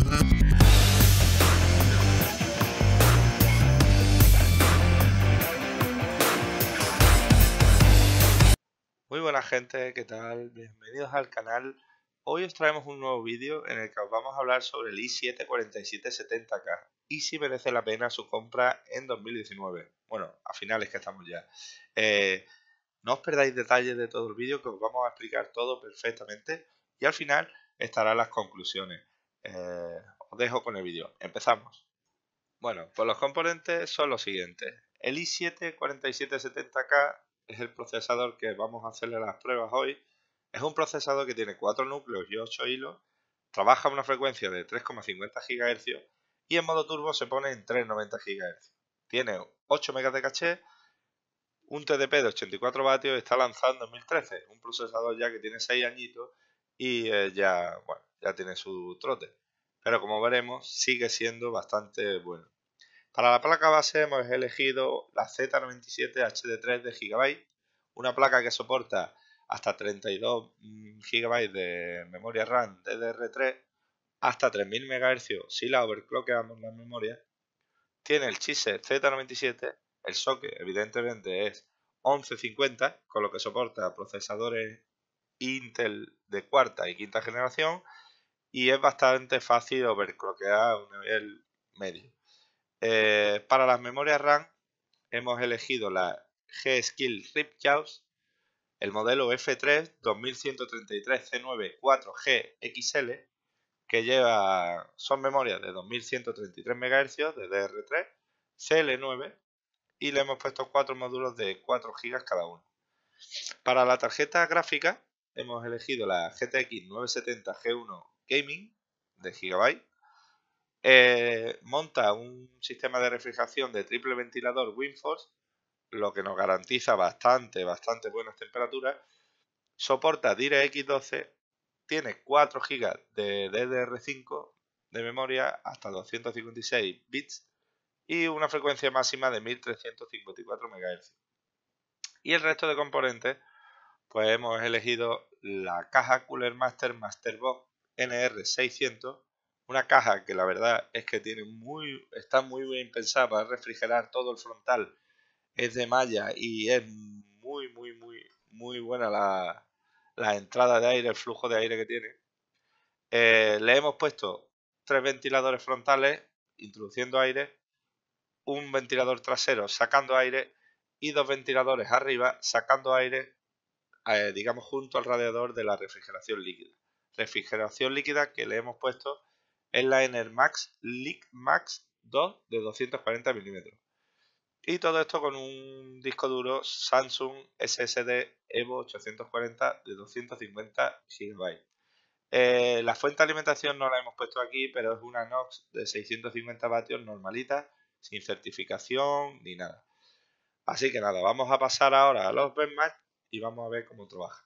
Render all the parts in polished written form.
Muy buena gente, ¿qué tal? Bienvenidos al canal. Hoy os traemos un nuevo vídeo en el que os vamos a hablar sobre el i7 4770K y si merece la pena su compra en 2019. Bueno, a finales que estamos ya. No os perdáis detalles de todo el vídeo, que os vamos a explicar todo perfectamente y al final estarán las conclusiones. Os dejo con el vídeo. Empezamos. Bueno, pues los componentes son los siguientes. El i7 4770K es el procesador que vamos a hacerle las pruebas hoy. Es un procesador que tiene 4 núcleos y 8 hilos, trabaja a una frecuencia de 3,50 GHz y en modo turbo se pone en 3,90 GHz. Tiene 8 MB de caché, un TDP de 84 vatios y está lanzado en 2013. Un procesador ya que tiene 6 añitos y ya tiene su trote. Pero como veremos, sigue siendo bastante bueno. Para la placa base hemos elegido la Z97 HD3 de GB, una placa que soporta hasta 32 GB de memoria RAM DDR3, hasta 3000 MHz si la overclockeamos la memoria. Tiene el chipset Z97, el socket evidentemente es 1150, con lo que soporta procesadores Intel de cuarta y quinta generación y es bastante fácil overclockear a un nivel medio. Para las memorias RAM hemos elegido la G-Skill Ripjaws, el modelo F3 2133 C9 4G XL, que son memorias de 2133 MHz de DR3, CL9 y le hemos puesto 4 módulos de 4 GB cada uno. Para la tarjeta gráfica hemos elegido la GTX 970 G1 Gaming de GB. Monta un sistema de refrigeración de triple ventilador WindForce, lo que nos garantiza bastante buenas temperaturas. Soporta DirectX 12, tiene 4 GB de DDR5 de memoria hasta 256 bits y una frecuencia máxima de 1354 MHz. Y el resto de componentes, pues hemos elegido la caja Cooler Master Masterbox NR600, una caja que la verdad es que está muy bien pensada para refrigerar todo el frontal. Es de malla y es muy buena la entrada de aire, el flujo de aire que tiene. Le hemos puesto 3 ventiladores frontales introduciendo aire, un ventilador trasero sacando aire y 2 ventiladores arriba sacando aire, digamos junto al radiador de la refrigeración líquida. Refrigeración líquida que le hemos puesto es la Enermax LeakMax 2 de 240 mm. Y todo esto con un disco duro Samsung SSD Evo 840 de 250 GB. La fuente de alimentación no la hemos puesto aquí, pero es una Knox de 650 vatios normalita, sin certificación ni nada. Así que nada, vamos a pasar ahora a los benchmarks y vamos a ver cómo trabaja.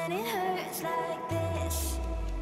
when it hurts like this.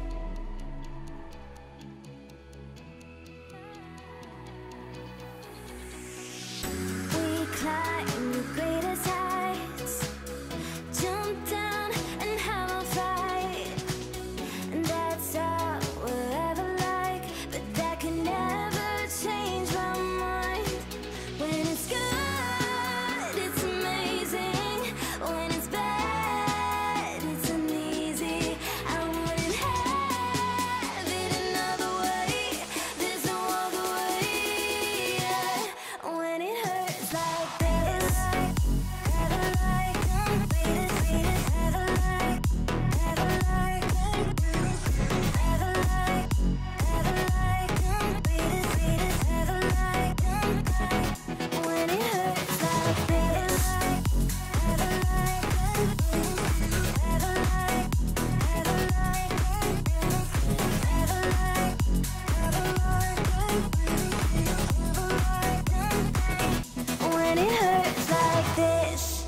We climb the greatest heights, jump down and have a fight, and that's all we'll ever like, but that can never change my mind. When it's good, it's amazing. When it's bad, it's uneasy. I wouldn't have it another way. There's no other way. Yeah. When it hurts like this, ever like, beat it, ever like, ever like, ever like, beat it, ever like, when it hurts like this, ever like, ever like, ever like, when it hurts like this.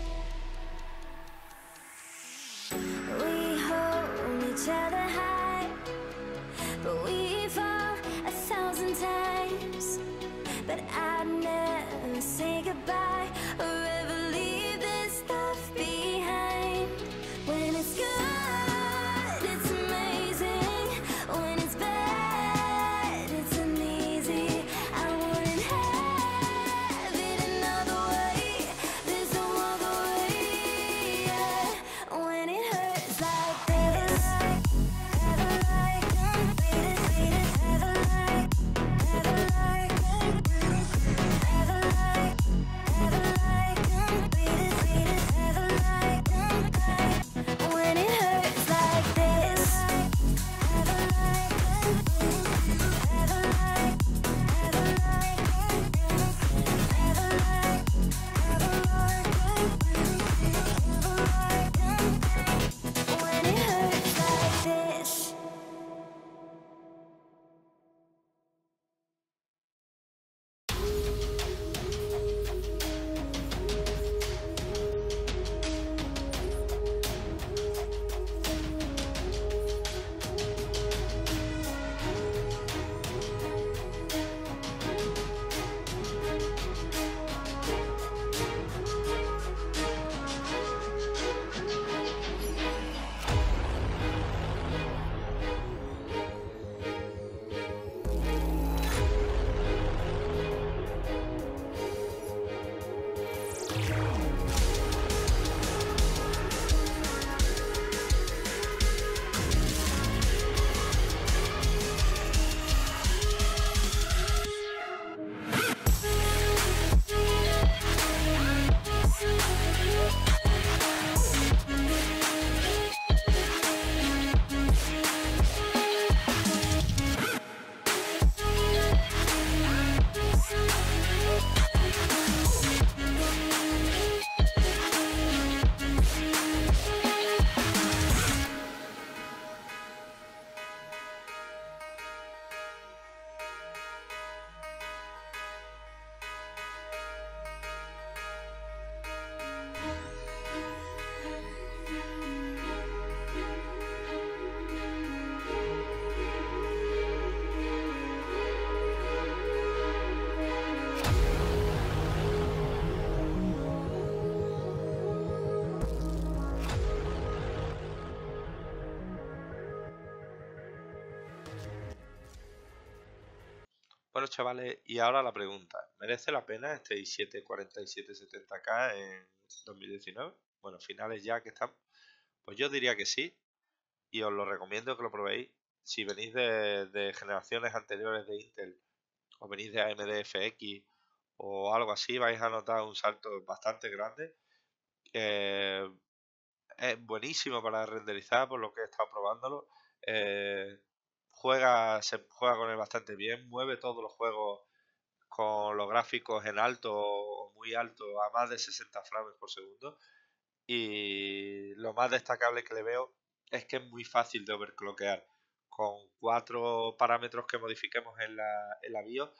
We hold each other high, but we fall 1,000 times. But I'd never say goodbye or ever leave this stuff behind. When it's good, it's amazing. When it's bad, it's uneasy. I wouldn't have it another way. There's no other way. Yeah. When it hurts like this, ever like, beat it, ever like, ever like, ever like, beat it, ever like, when it hurts like this, ever like, ever like, ever like, ever like, when it hurts like this. Bueno, chavales, y ahora la pregunta, ¿merece la pena este i7 4770K en 2019? Bueno, finales ya que estamos. Pues yo diría que sí, y os lo recomiendo que lo probéis. Si venís de generaciones anteriores de Intel, o venís de AMD FX o algo así, vais a notar un salto bastante grande. Es buenísimo para renderizar, por lo que he estado probándolo. Se juega con él bastante bien, mueve todos los juegos con los gráficos en alto o muy alto a más de 60 frames por segundo. Y lo más destacable que le veo es que es muy fácil de overclockear. Con 4 parámetros que modifiquemos en la BIOS,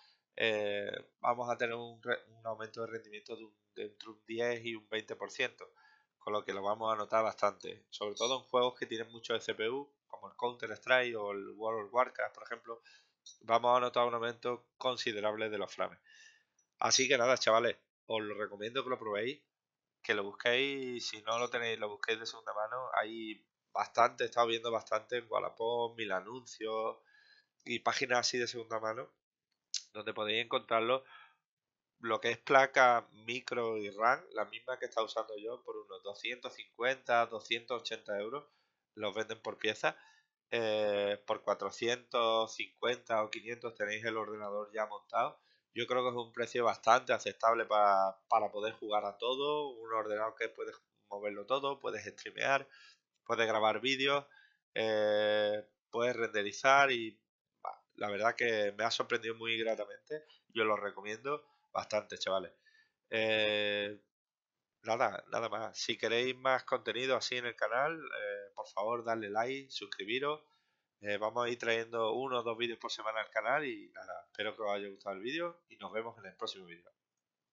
vamos a tener un aumento de rendimiento de entre un 10 y un 20%. con lo que lo vamos a notar bastante, sobre todo en juegos que tienen mucho de CPU, como el Counter-Strike o el World of Warcraft, por ejemplo, vamos a notar un aumento considerable de los frames. Así que nada, chavales, os lo recomiendo que lo probéis, que lo busquéis, si no lo tenéis, lo busquéis de segunda mano. Hay bastante, he estado viendo bastante en Wallapop, Mil Anuncios y páginas así de segunda mano, donde podéis encontrarlo. Lo que es placa, micro y RAM, la misma que está usando yo, por unos 250, 280 euros, los venden por pieza. Por 450 o 500 tenéis el ordenador ya montado. Yo creo que es un precio bastante aceptable para poder jugar a todo. Un ordenador que puedes moverlo todo, puedes streamear, puedes grabar vídeos, puedes renderizar y la verdad que me ha sorprendido muy gratamente. Yo lo recomiendo bastante, chavales. Eh, nada más. Si queréis más contenido así en el canal, por favor, darle like, suscribiros. Vamos a ir trayendo 1 o 2 vídeos por semana al canal y nada, espero que os haya gustado el vídeo y nos vemos en el próximo vídeo.